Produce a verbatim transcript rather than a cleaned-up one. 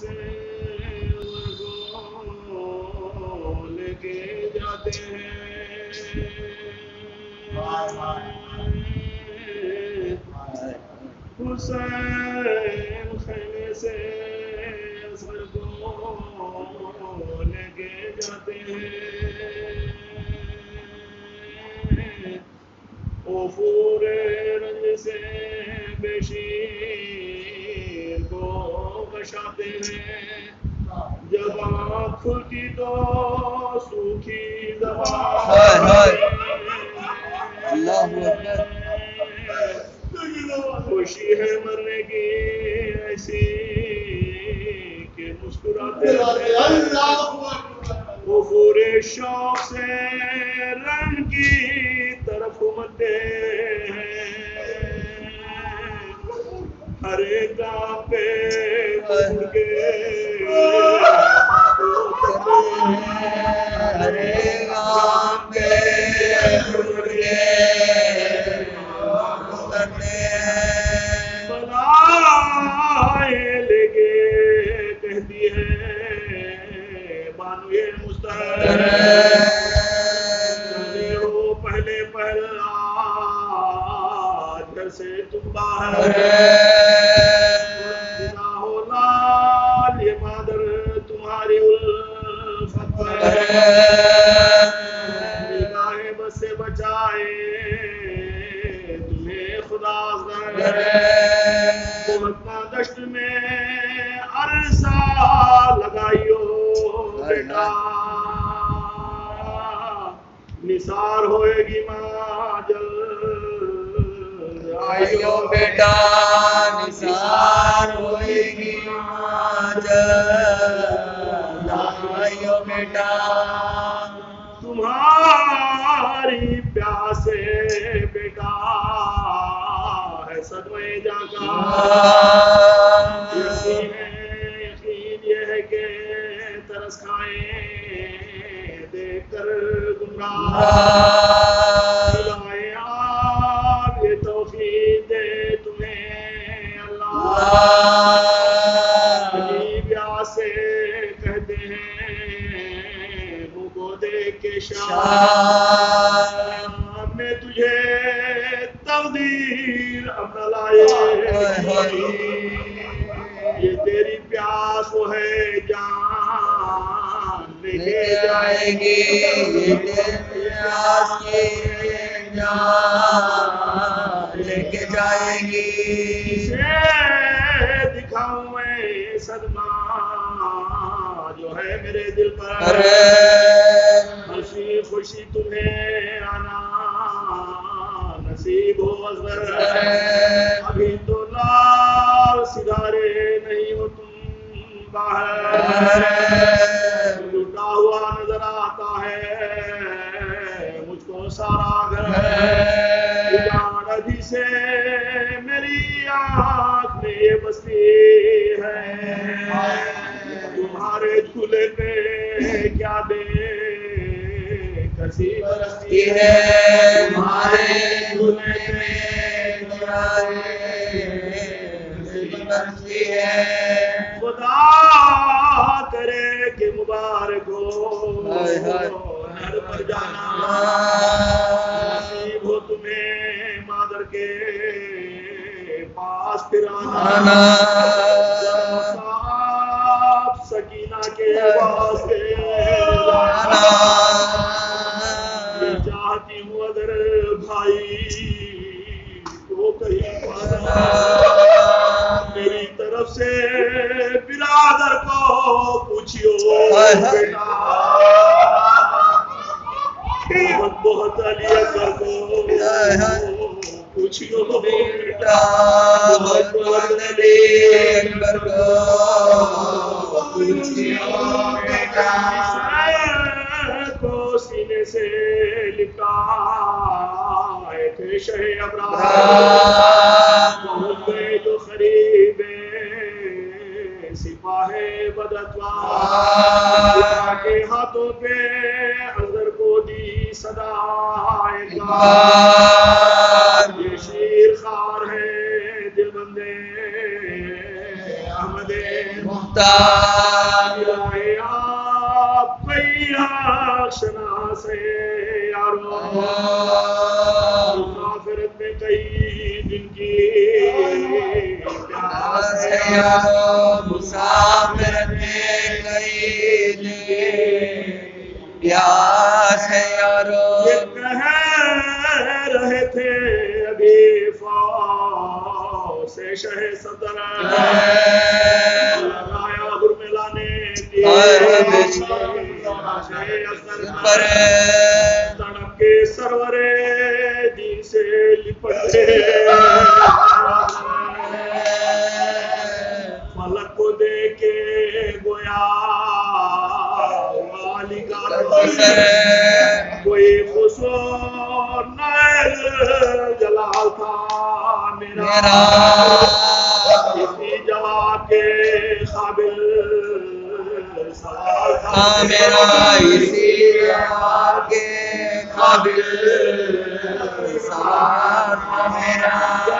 سے لے کے جاتے ہیں حسین خیمے سے اصغر کو لے کے جاتے ہیں غفور رنج سے بشیر کو بشاتے ہیں جب آنکھ کھلتی تو سوکھی زبان اللہ اکبر خوشی ہے مرنے کی ایسی کہ مسکراتے ہیں غفور شوق سے رن کی طرف متے ہیں ہر ایک گاہ پہ مڑ کے ہر ایک گاہ پہ مڑ کے بلائے لے کے کہتی ہے بانوئے مستحر ہو پہلے پہلا گھر سے تم باہر بنا ہو لال یہ مادر تمہاری الفت پر نگاہ بس سے بچائے تمہیں خدا گر مہتما دشت میں عرصہ لگائیو بیٹا نثار ہوئے گی ماں جلد آئیو بیٹا نثار ہوئے گی ماں جلد آئیو بیٹا تمہاری پیاسے بیٹا ہے صدمے جا کا یقین ہے یقین یہ ہے کہ ترس کھائیں دیکھ کر گمراہ دلائے آپ یہ توفیق دے تمہیں اللہ عجیب یاد سے کہتے ہیں منہ کو دیکھ کے شاہ میں تجھے تقدیر اپنا لائے یہ تیری پیاس وہ ہے جان لے کے جائے گی یہ تیری پیاس کی جان لے کے جائے گی اسے دکھاؤں میں صدمہ جو ہے میرے دل پر ہنسی خوشی تمہیں آنا نصیب ہو اصغر ابھی تو لال ستارے نہیں ہو تم باہر لٹا ہوا نظر آتا ہے مجھ کو سارا گھر اجاڑ سے میری آنکھ میں یہ بستی ہے تمہارے جھولے پہ کیا دے کسی برستی ہے تمہارے جھولے میں کیا برستی ہے خدا کرے کہ مبارک ہو نر پر جانا نصیب ہو تمہیں مادر کے پاس پھر آنا صاحب سکینہ کے واسطے لانا یہ چاہتی ہوں اگر بھائی کو کہیں پانا میری طرف سے برادر کو پوچھیو بیٹا بہت بہت علی اکبر کو پوچھیو بیٹا بہت بہت علی اکبر کو پوچھیو بیٹا کو سینے سے لپٹائے تھے شہ ابرار بہت گئے جو قریب سپاہ بدتوار کے ہاتھوں پہ اصغر کو دی صدا یہ شیر خار ہے دل بندے احمد محتاج آپ کیا شناس یارو مسافرت میں کئی دن کی پیاس ہے یارو مسافرت میں کئی دن کی پیاس ہے یارو یہ کہہ رہے تھے ابھی فوج سے شہ صدر آیا حرملا نے پر تڑپ کے سرور دین سے لپٹے فلک کو دے کے گویا والی کا کوئی خسور نیل جلال تھا میرا اسی جواب کے قابل سوال تھا میرا اسی جواب کے قابل سوال تھا میرا